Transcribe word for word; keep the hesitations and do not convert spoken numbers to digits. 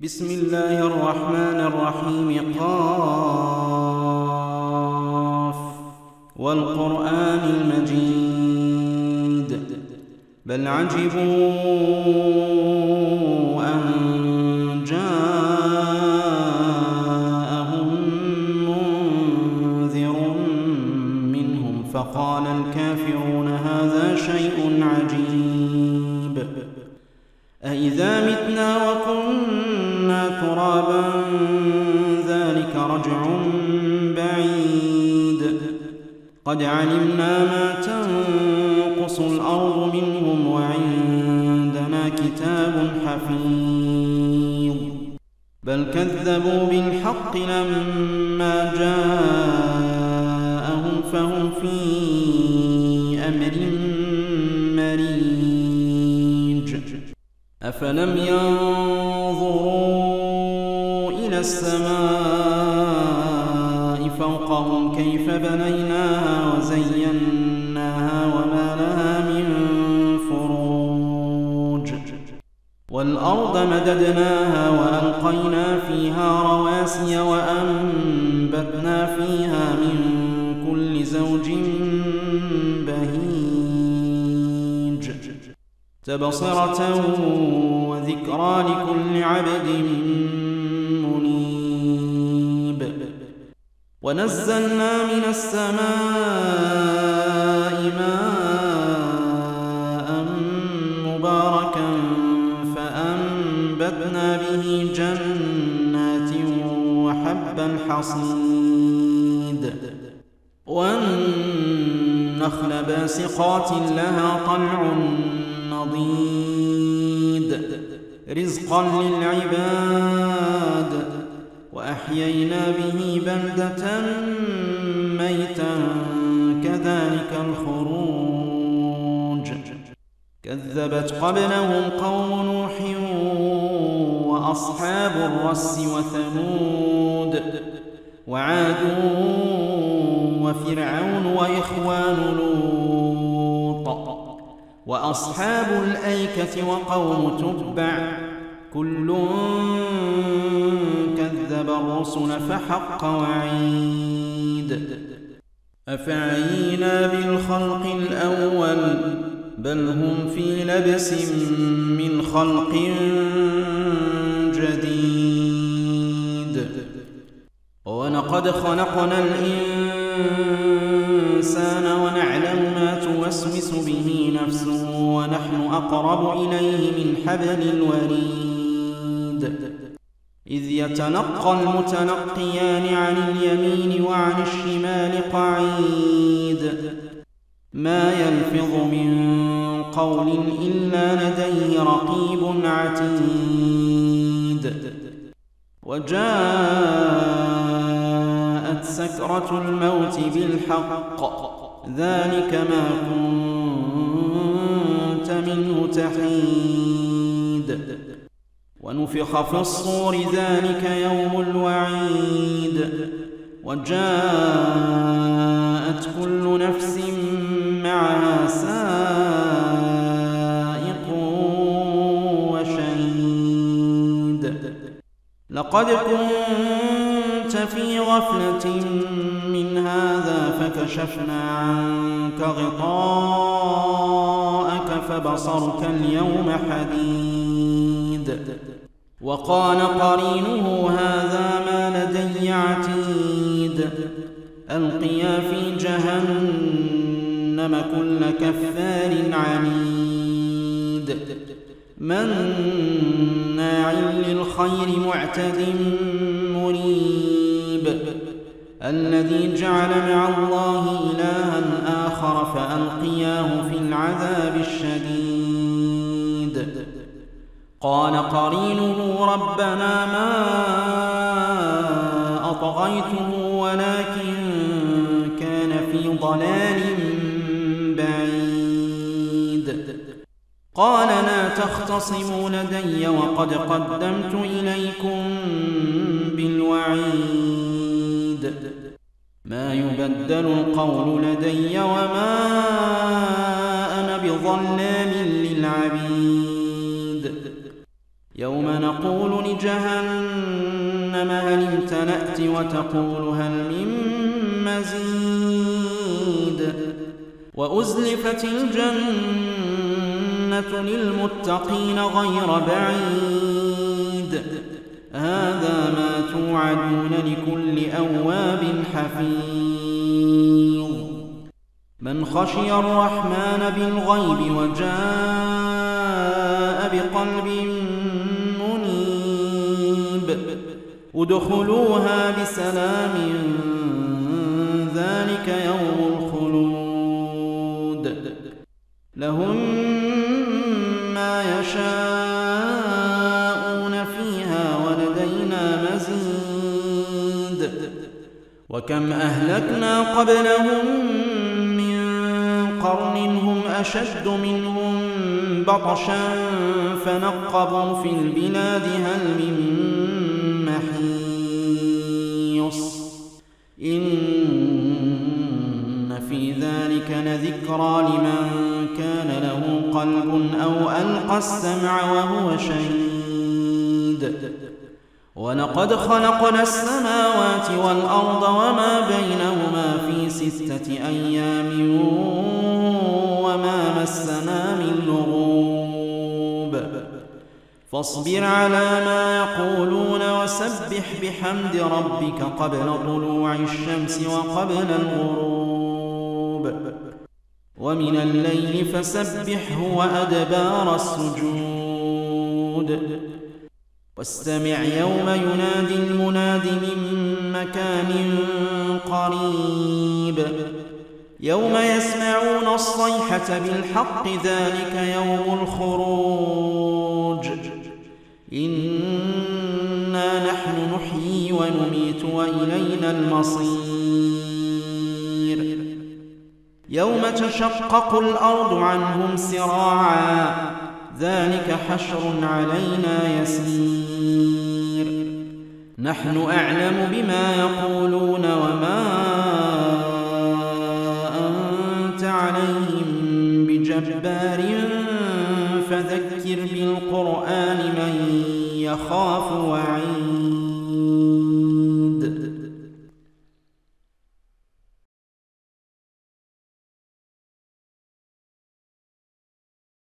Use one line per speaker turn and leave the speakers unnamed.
بسم الله الرحمن الرحيم. قاف والقرآن المجيد. بل عجبوا أن جاءهم منذر منهم فقال الكافرون هذا شيء عجيب. أإذا متنا وكنا ترابا ذلك رجع بعيد. قد علمنا ما تنقص الأرض منهم وعندنا كتاب حفيظ. بل كذبوا بالحق لما جاءهم فهم في أمر مريج. أفلم ينظروا إلى السماء فوقهم كيف بنيناها وزيناها وما لها من فروج. والأرض مددناها وألقينا فيها رواسي وأنبتنا فيها من كل زوج بهيج تبصرة وذكرى لكل عبد منيب. ونزلنا من السماء ماء مباركا فأنبتنا به جنات وحب الحصيد والنخل باسقات لها طلع نضيد رزقا للعباد. وأحيينا به بلدة ميتا كذلك الخروج. كذبت قبلهم قوم نوح وأصحاب الرس وثمود وعاد وفرعون وإخوان لوط وأصحاب الأيكة وقوم تبع كل كذب الرسل فحق وعيد. أفعينا بالخلق الأول بل هم في لبس من خلق جديد. ولقد خلقنا الإنسان ونعلم ما توسوس به نفسه ونحن أقرب إليه من حبل الوريد. إذ يتلقى المتلقيان عن اليمين وعن الشمال قعيد. ما يلفظ من قول إلا لديه رقيب عتيد. وجاءت سكرة الموت بالحق ذلك ما كنت منه تحيد. ونفخ في الصور ذلك يوم الوعيد. وجاءت كل نفس معها سائق وشهيد. لقد كنت في غفلة من هذا فكشفنا عنك غطاءك فبصرك اليوم حديد. وقال قرينه هذا ما لدي عتيد. ألقيا في جهنم كل كفار عنيد مناع للخير معتد مريب. الذي جعل مع الله إلها آخر فألقياه في العذاب الشديد. قال قرينه ربنا ما أطغيته ولكن كان في ضلال بعيد. قال لا تختصموا لدي وقد قدمت إليكم بالوعيد. ما يبدل القول لدي وما أنا بظلام للعبيد. يوم نقول لجهنم هل امتلأت وتقول هل من مزيد وأزلفت الجنة للمتقين غير بعيد هذا ما توعدون لكل أواب حفيظ من خشي الرحمن بالغيب وجاء بقلب منيب ادخلوها بسلام ذلك يوم الخلود لهم ما يشاءون فيها ولدينا مزيد وكم أهلكنا قبلهم من قرن هم أشد منهم بطشا فنقبوا في البلاد هل من محيص إن في ذلك لذكرى لمن كان له قلب أو ألقى السمع وهو شهيد ولقد خلقنا السماوات والأرض وما بينهما في ستة أيام وما مسنا من لغوب فاصبر على ما يقولون وسبح بحمد ربك قبل طلوع الشمس وقبل الغروب ومن الليل فسبحه وأدبار السجود واستمع يوم ينادي المناد من مكان قريب يوم يسمعون الصيحة بالحق ذلك يوم الخروج إنا نحن نحيي ونميت وإلينا المصير يوم تشقق الأرض عنهم سراعا ذلك حشر علينا يسير نحن أعلم بما يقولون وما أنت عليهم بجبار فذكر بالقرآن من يخاف وعيد